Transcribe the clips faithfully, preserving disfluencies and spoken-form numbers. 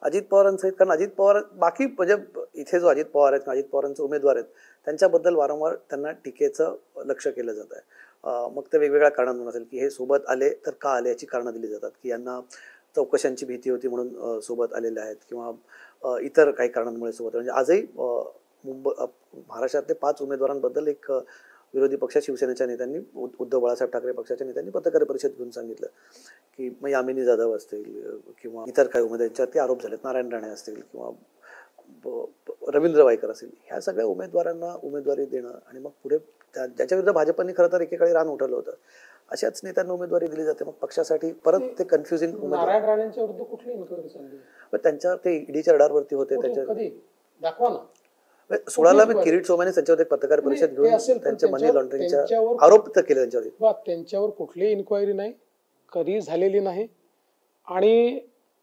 अजित पवारांचं आहेत, कारण अजित पवार बाकी म्हणजे इथे जो अजित पवार आहेत, अजित पवारांचे उमेदवार आहेत, त्यांच्याबद्दल वारंवार त्यांना टीकेचं लक्ष केलं जात आहे. मग ते वेगवेगळ्या कारणांवरून असेल की हे सोबत आले तर का आले याची कारणं दिली जातात, की यांना चौकशांची भीती होती म्हणून सोबत आलेले आहेत किंवा इतर काही कारणांमुळे सोबत. म्हणजे आजही मुंबई महाराष्ट्रातले पाच उमेदवारांबद्दल एक विरोधी पक्ष शिवसेनेच्या नेत्यांनी, उद्धव बाळासाहेब ठाकरे पक्षाच्या नेत्यांनी पत्रकार परिषद घेऊन सांगितलं की मग यामिनी जाधव असतील किंवा इतर काही उमेदवारांच्यावरती आरोप झालेत, नारायण राणे असतील किंवा रवींद्र वायकर असेल, ह्या सगळ्या उमेदवारांना उमेदवारी देणं आणि मग पुढे ज्याच्या विरुद्ध भाजपने खरं तर एकेकाळी रान उठवलं होतं, अशाच नेत्यांना उमेदवारी दिली जाते. मग पक्षासाठी परत ते कन्फ्युजिंग. नारायण राणेंच्या विरुद्ध कुठली इन्क्वायरी चालली? त्यांच्यावर ते ईडीच्या रडारवरती होते. त्याच्या कधी दाखवा ना. सोळाला मी किरीट सोमानी त्यांच्यावर एक पत्रकार परिषद घेऊन त्यांच्या मनी लॉन्ड्रिंगच्या आरोप केले त्यांच्यावर. त्यांच्यावर कुठलीही इन्क्वायरी नाही, कधी झालेली नाही. आणि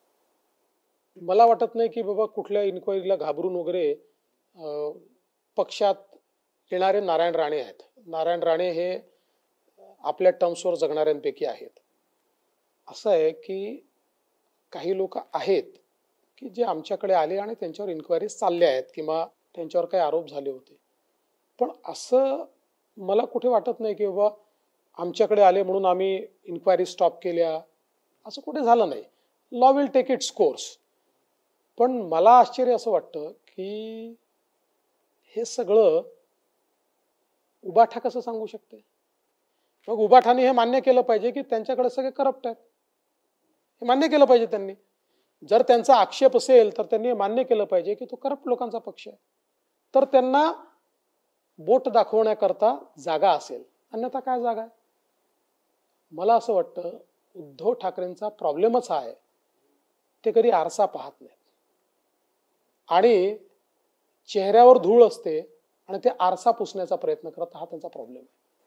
मला वाटत नाही की बाबा कुठल्या इन्क्वायरीला घाबरून वगैरे पक्षात येणारे नारायण राणे आहेत. नारायण राणे हे आपल्या टर्म्सवर जगणाऱ्यांपैकी आहेत. असं आहे की काही लोक आहेत की जे आमच्याकडे आले आणि त्यांच्यावर इन्क्वायरी चालल्या आहेत किंवा त्यांच्यावर काही आरोप झाले होते. पण असं मला कुठे वाटत नाही की बाबा आमच्याकडे आले म्हणून आम्ही इन्क्वायरी स्टॉप केल्या, असं कुठे झालं नाही. Law will take its course. पण मला आश्चर्य असं वाटतं की हे सगळं उबाठा कसं सांगू शकते. मग उबाठाने हे मान्य केलं पाहिजे की त्यांच्याकडे सगळे करप्ट आहेत, हे मान्य केलं पाहिजे त्यांनी. जर त्यांचा आक्षेप असेल तर त्यांनी मान्य केलं पाहिजे की तो करप्ट लोकांचा पक्ष आहे, तर त्यांना बोट दाखवण्याकरता जागा असेल. अन्यथा काय जागा आहे? मला असं वाटतं उद्धव ठाकरेंचा प्रॉब्लेमच हा आहे, ते कधी आरसा पाहत नाहीत आणि चेहऱ्यावर धूळ असते आणि ते आरसा पुसण्याचा प्रयत्न करत, हा त्यांचा प्रॉब्लेम आहे.